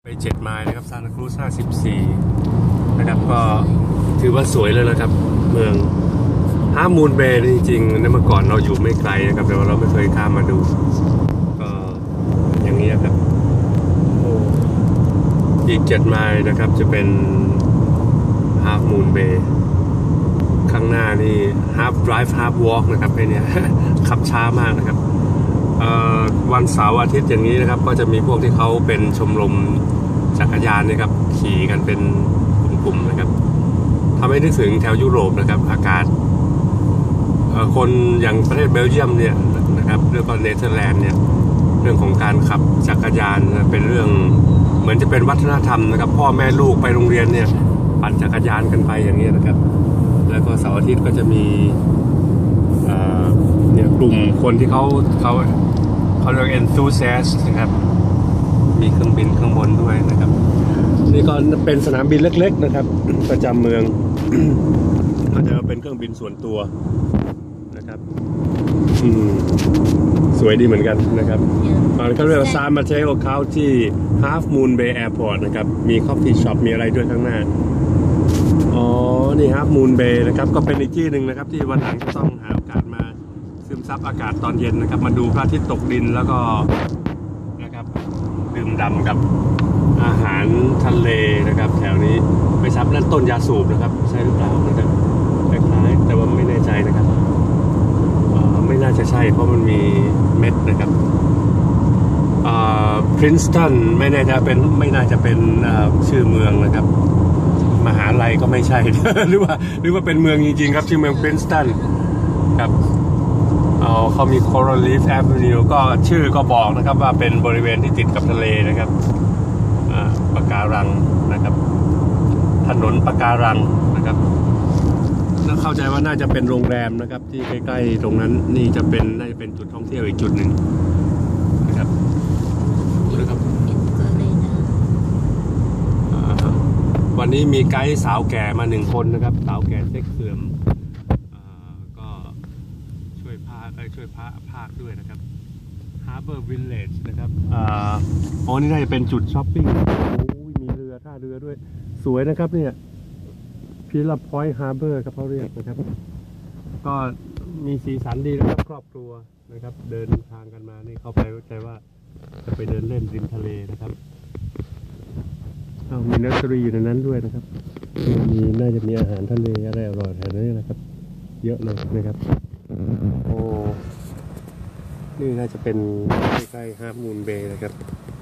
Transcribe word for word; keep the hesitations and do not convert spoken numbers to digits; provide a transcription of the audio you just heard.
ไปเจ็ดไมล์นะครับซานตาครูซห้าสิบสี่นะครับก็ถือว่าสวยเลยนะครับเมืองฮาร์ฟมูนเบย์จริงๆเมื่อก่อนเราอยู่ไม่ไกลนะครับแต่ว่าเราไม่เคยข้ามมาดูก็อย่างนี้ครับโอ้อีกเจ็ดไมล์นะครับจะเป็นฮาร์ฟมูนเบย์ข้างหน้านี่ half drive half walk นะครับไอเนี้ยขับช้ามากนะครับวันเสาร์อาทิตย์อย่างนี้นะครับก็จะมีพวกที่เขาเป็นชมรมจักรยานนะครับขี่กันเป็นกลุ่มๆนะครับทำให้นึกถึงแถวยุโรปนะครับอากาศคนอย่างประเทศเบลเยียมเนี่ยนะครับเรื่องของเนเธอร์แลนด์เนี่ยเรื่องของการขับจักรยานเป็นเรื่องเหมือนจะเป็นวัฒนธรรมนะครับพ่อแม่ลูกไปโรงเรียนเนี่ยปั่นจักรยานกันไปอย่างนี้นะครับแล้วก็เสาร์อาทิตย์ก็จะมีเนี่ยกลุ่มคนที่เขาเขาเขาเรียก enthusiast นะครับมีเครื่องบินข้างบนด้วยนะครับนี่ก็เป็นสนามบินเล็กๆนะครับประจำเมืองก็จะเป็นเครื่องบินส่วนตัวนะครับอืมสวยดีเหมือนกันนะครับเขาเรียกว่าซานมาเตโอคาวที่ Half Moon Bay Airport นะครับมี coffee shop มีอะไรด้วยข้างหน้าอ๋อนี่ครับมูนเบย์นะครับก็เป็นอีกที่หนึ่งนะครับที่วันหลังจะต้องหาโอกาสมาซึมซับอากาศตอนเย็นนะครับมาดูพระอาทิตย์ตกดินแล้วก็นะครับดื่มด่ำกับอาหารทะเลนะครับแถวนี้ไม่ทราบนั่นต้นยาสูบนะครับใช่หรือเปล่านะครับคล้ายๆแต่ว่าไม่แน่ใจนะครับไม่น่าจะใช่เพราะมันมีเม็ดนะครับพรินสตันไม่น่าจะเป็นไม่น่าจะเป็นชื่อเมืองนะครับมหาลัยก็ไม่ใช่ หรือว่าหรือว่าเป็นเมืองจริงๆครับชื่อเมืองพรินสตันครับเอาเขามี Coral Reef Avenue ก็ชื่อก็บอกนะครับว่าเป็นบริเวณที่ติดกับทะเลนะครับปะการังนะครับถนนปะการังนะครับแล้วเข้าใจว่าน่าจะเป็นโรงแรมนะครับที่ใกล้ๆตรงนั้นนี่จะเป็นน่าจะเป็นจุดท่องเที่ยวอีกจุดหนึ่งนะครับนะครับวันนี้มีไกด์สาวแก่มาหนึ่งคนนะครับสาวแก่เซ็กเสื่อมก็ช่วยพาช่วยพาภาคด้วยนะครับ Harbor Village นะครับอ๋อนี่น่าจะเป็นจุดช้อปปิ้งโอ้ยมีเรือท่าเรือด้วยสวยนะครับเนี่ยพิลาพอยต์ฮาร์เบอร์ครับเขาเรียกนะครับก็มีสีสันดีนะครับครอบครัวนะครับเดินทางกันมานี่เข้าไปเข้าใจว่าจะไปเดินเล่นริมทะเลนะครับมีนัสซอรี่อยู่ในนั้นด้วยนะครับมีน่าจะมีอาหารทะเลอะไรอร่อยแถวนี้นะครับเยอะเลยนะครับโอ้นี่น่าจะเป็นใกล้ๆฮาร์ฟมูนเบย์นะครับ